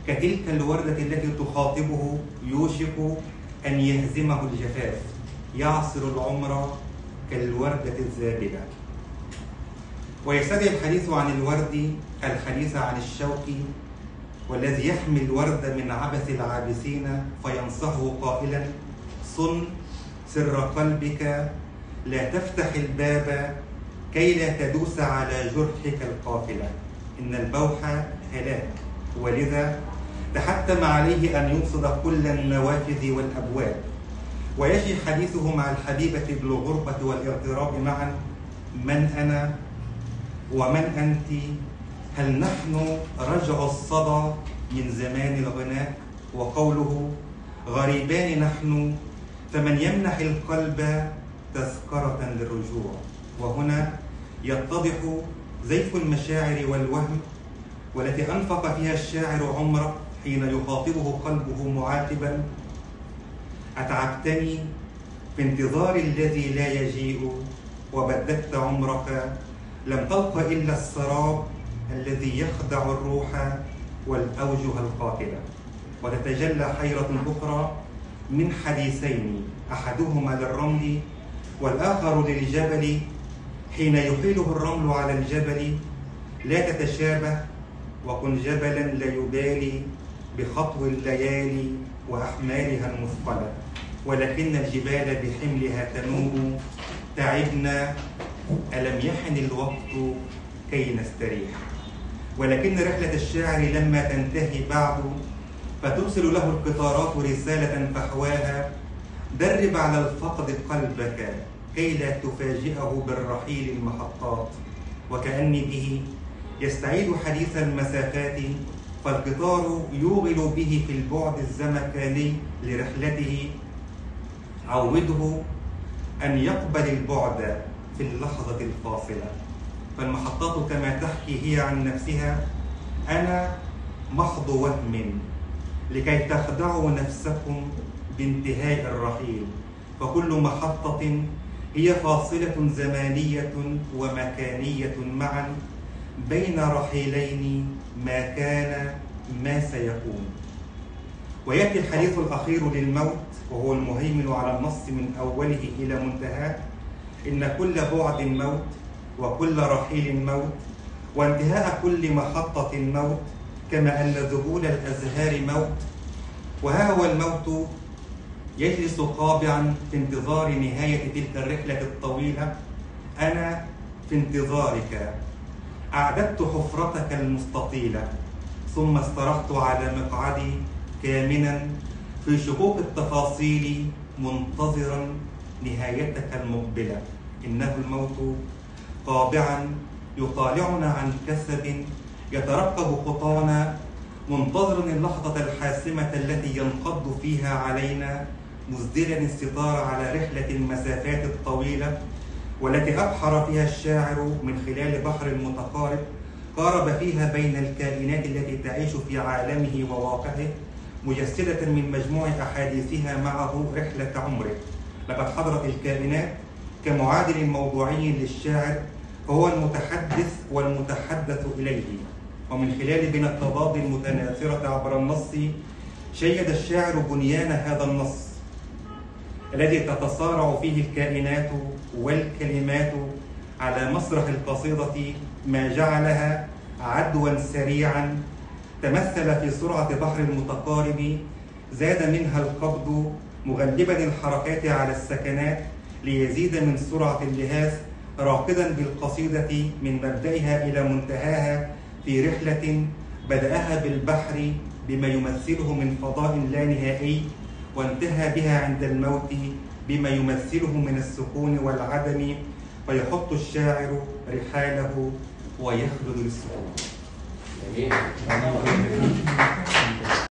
كتلك الوردة التي تخاطبه يوشك أن يهزمه الجفاف، يعصر العمر كالوردة الزابلة. ويستدعي الحديث عن الورد الحديث عن الشوك، والذي يحمي الورد من عبث العابثين فينصحه قائلا: صن سر قلبك، لا تفتح الباب كي لا تدوس على جرحك القافلة، إن البوح هلاك، ولذا تحتم عليه أن ينصد كل النوافذ والأبواب. ويجي حديثه مع الحبيبة بالغربة والاغتراب معا: من أنا ومن أنت، هل نحن رجع الصدى من زمان الغناء؟ وقوله: غريبان نحن، فمن يمنح القلب تذكرة للرجوع. وهنا يتضح زيف المشاعر والوهم، والتي أنفق فيها الشاعر عمره حين يخاطبه قلبه معاتبا: أتعبتني في انتظار الذي لا يجيء، وبددت عمرك لم تلق إلا السراب الذي يخدع الروح والأوجه القاتلة. وتتجلى حيرة أخرى من حديثين، أحدهما للرمل والآخر للجبل، حين يحيله الرمل على الجبل: لا تتشابه وكن جبلا لا يبالي بخطو الليالي وأحمالها المثقلة، ولكن الجبال بحملها تنوب، تعبنا ألم يحن الوقت كي نستريح. ولكن رحلة الشاعر لما تنتهي بعد فترسل له القطارات رسالة فحواها: درب على الفقد قلبك كي لا تفاجئه بالرحيل المحطات. وكأني به يستعيد حديث المسافات، فالقطار يوغل به في البعد الزمكاني لرحلته، عوده أن يقبل البعد في اللحظة الفاصلة. فالمحطات كما تحكي هي عن نفسها: أنا محض وهم لكي تخدعوا نفسكم بانتهاء الرحيل، فكل محطة هي فاصلة زمانية ومكانية معا بين رحيلين، ما كان ما سيكون. ويأتي الحديث الأخير للموت، وهو المهيمن على النص من أوله إلى منتهاه: إن كل بعد موت، وكل رحيل موت، وانتهاء كل محطة موت، كما أن ذهول الأزهار موت. وها هو الموت يجلس قابعا في انتظار نهاية تلك الرحلة الطويلة: أنا في انتظارك، أعددت حفرتك المستطيلة، ثم استرحت على مقعدي كامنا في شقوق التفاصيل منتظرا نهايتك المقبلة. إنه الموت قابعا يطالعنا عن كسب، يترقب خطانا منتظرا اللحظة الحاسمة التي ينقض فيها علينا، مسدلا الستار على رحلة المسافات الطويلة، والتي أبحر فيها الشاعر من خلال بحر المتقارب، قارب فيها بين الكائنات التي تعيش في عالمه وواقعه، مجسدة من مجموع أحاديثها معه رحلة عمره. لقد حضرت الكائنات كمعادل موضوعي للشاعر، فهو المتحدث والمتحدث إليه. ومن خلال بين التضاد المتناثرة عبر النص شيد الشاعر بنيان هذا النص الذي تتصارع فيه الكائنات والكلمات على مسرح القصيدة، ما جعلها عدوا سريعا تمثل في سرعة بحر المتقارب، زاد منها القبض مغلبا الحركات على السكنات ليزيد من سرعة اللهاث، راقدا بالقصيدة من مبدئها إلى منتهاها في رحلة بدأها بالبحر بما يمثله من فضاء لا نهائي، وانتهى بها عند الموت بما يمثله من السكون والعدم، فيحط الشاعر رحاله ويخلد للسكون.